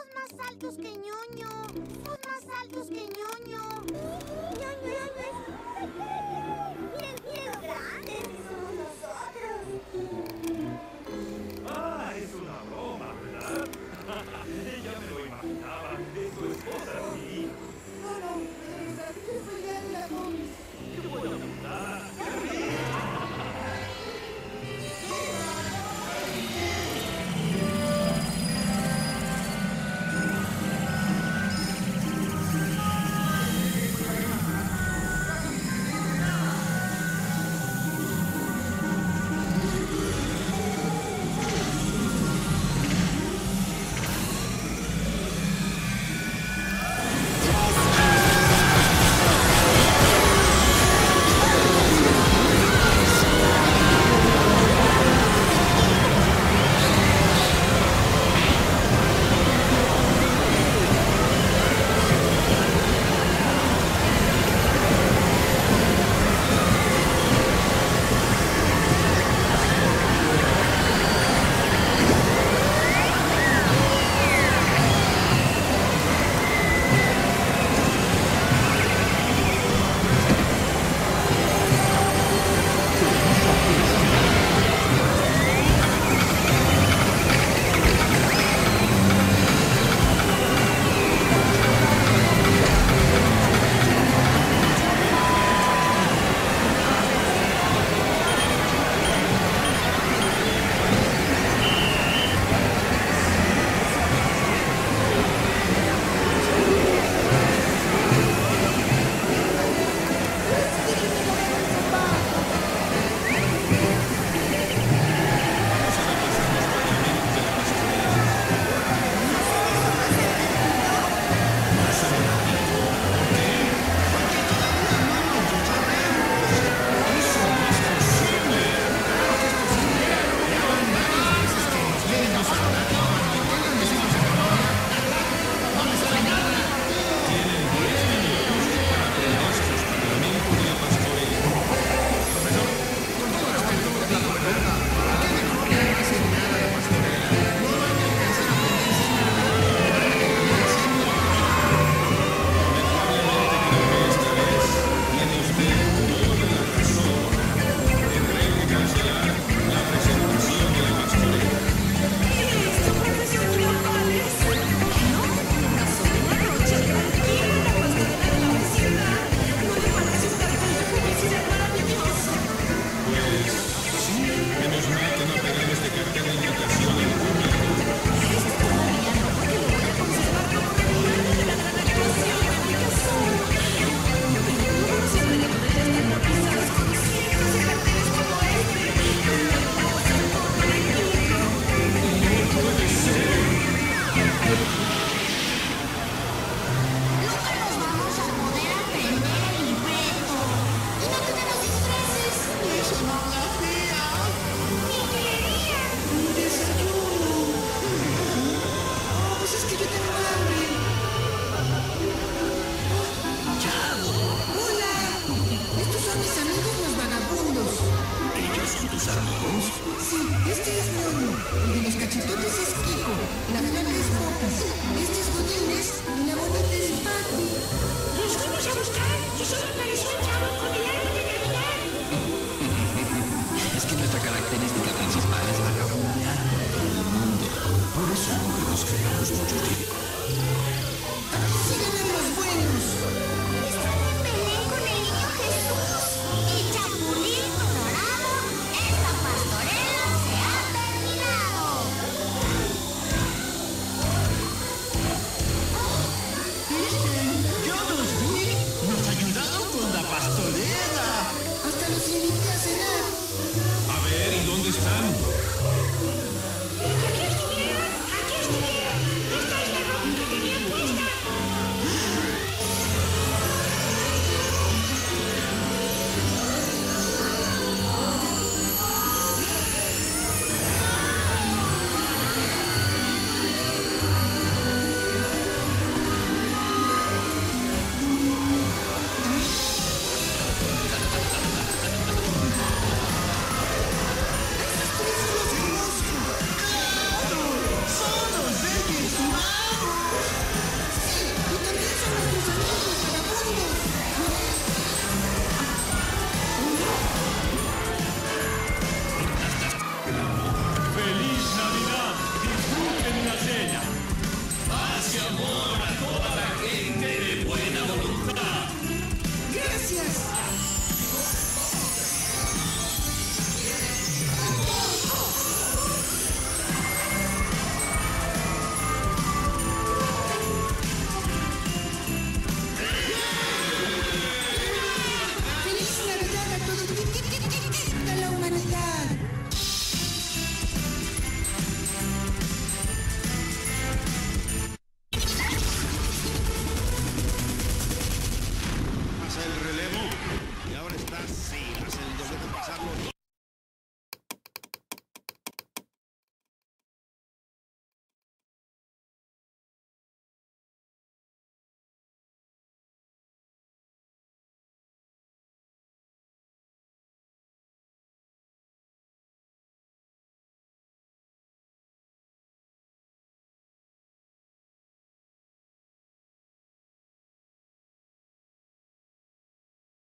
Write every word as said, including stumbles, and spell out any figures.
Son más altos que ñoño. Son más altos que ñoño. ñoño es pequeño. Miren, miren lo grandes que somos nosotros. Ah, es una broma, ¿verdad? Ya me lo imaginaba. Es tu esposa, sí. No, no, de verdad, estoy ya en la comis. Te voy a apuntar. Sí, este es Mono. El de los cachetotes es Kiko. La flaca es Botas. Este es Godínez y la bonita es Patty. Los fuimos a buscar y solo apareció el chavo con el